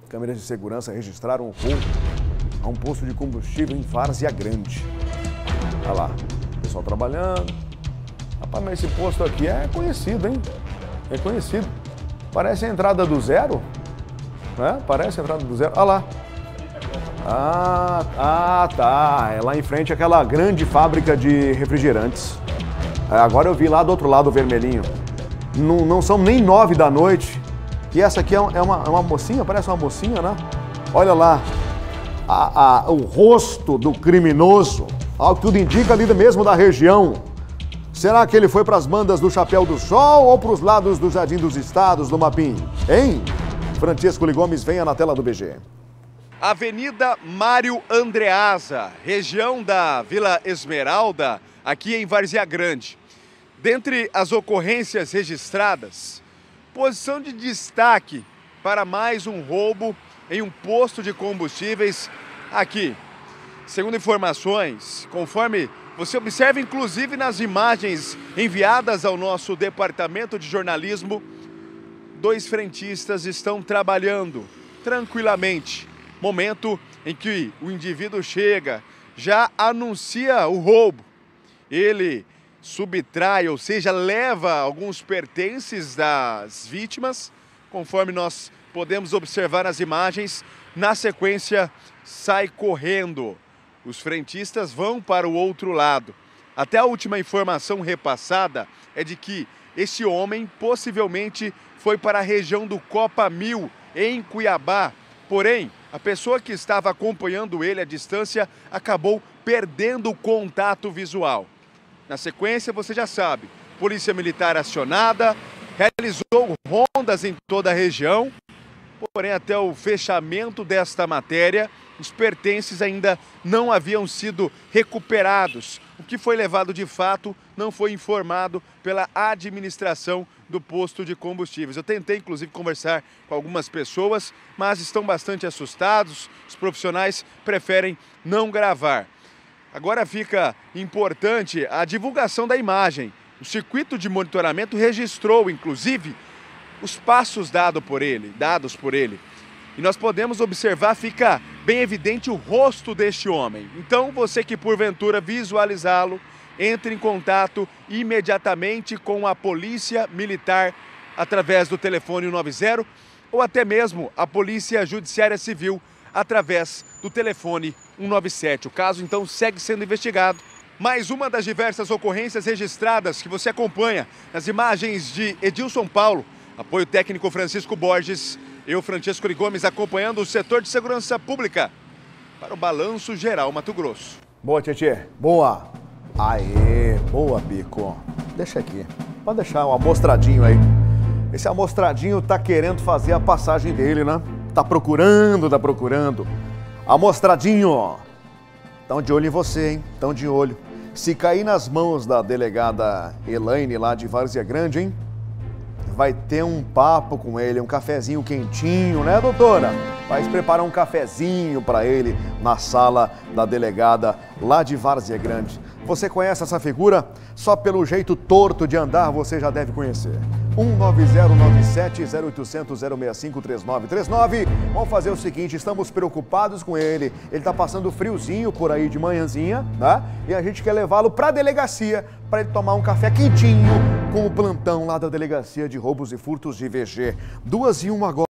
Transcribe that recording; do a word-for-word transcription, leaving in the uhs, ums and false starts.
Câmeras de segurança registraram o roubo a um posto de combustível em Várzea Grande. Olha lá, o pessoal trabalhando. Rapaz, mas esse posto aqui é conhecido, hein? É conhecido. Parece a entrada do zero, né? Parece a entrada do zero. Olha lá. Ah, ah, tá. É lá em frente aquela grande fábrica de refrigerantes. Agora eu vi lá do outro lado o vermelhinho. Não, não são nem nove da noite. E essa aqui é uma, é uma mocinha, parece uma mocinha, né? Olha lá, a, a, o rosto do criminoso, ao que tudo indica ali mesmo da região. Será que ele foi para as bandas do Chapéu do Sol ou para os lados do Jardim dos Estados, do Mapim? Hein? Francisco Ligomes, venha na tela do B G. Avenida Mário Andreasa, região da Vila Esmeralda, aqui em Várzea Grande. Dentre as ocorrências registradas, posição de destaque para mais um roubo em um posto de combustíveis aqui. Segundo informações, conforme você observa inclusive nas imagens enviadas ao nosso departamento de jornalismo, dois frentistas estão trabalhando tranquilamente. Momento em que o indivíduo chega, já anuncia o roubo. Ele subtrai, ou seja, leva alguns pertences das vítimas, conforme nós podemos observar nas imagens. Na sequência, sai correndo. Os frentistas vão para o outro lado. Até a última informação repassada é de que esse homem possivelmente foi para a região do Copa Mil, em Cuiabá. Porém, a pessoa que estava acompanhando ele à distância acabou perdendo o contato visual. Na sequência, você já sabe, Polícia Militar acionada, realizou rondas em toda a região, porém até o fechamento desta matéria, os pertences ainda não haviam sido recuperados. O que foi levado de fato não foi informado pela administração do posto de combustíveis. Eu tentei inclusive conversar com algumas pessoas, mas estão bastante assustados, os profissionais preferem não gravar. Agora fica importante a divulgação da imagem. O circuito de monitoramento registrou, inclusive, os passos dado por ele, dados por ele. E nós podemos observar, fica bem evidente o rosto deste homem. Então, você que porventura visualizá-lo, entre em contato imediatamente com a Polícia Militar através do telefone cento e noventa ou até mesmo a Polícia Judiciária Civil através do telefone cento e noventa e sete. O caso, então, segue sendo investigado. Mais uma das diversas ocorrências registradas que você acompanha nas imagens de Edilson Paulo, apoio técnico Francisco Borges, eu, Francisco Ligomes, acompanhando o setor de segurança pública para o Balanço Geral Mato Grosso. Boa, Tietê. Boa. Aê, boa, Bico. Deixa aqui. Pode deixar um amostradinho aí. Esse amostradinho tá querendo fazer a passagem dele, né? Tá procurando, tá procurando. Amostradinho. Tão de olho em você, hein? Tão de olho. Se cair nas mãos da delegada Elaine lá de Várzea Grande, hein? Vai ter um papo com ele, um cafezinho quentinho, né, doutora? Vai preparar um cafezinho para ele na sala da delegada lá de Várzea Grande. Você conhece essa figura? Só pelo jeito torto de andar você já deve conhecer. um nove zero nove sete zero oito zero zero zero seis cinco três nove três nove. Vamos fazer o seguinte, estamos preocupados com ele. Ele está passando friozinho por aí de manhãzinha, tá? E a gente quer levá-lo para a delegacia para ele tomar um café quentinho com o plantão lá da Delegacia de Roubos e Furtos de V G. Duas e uma agora.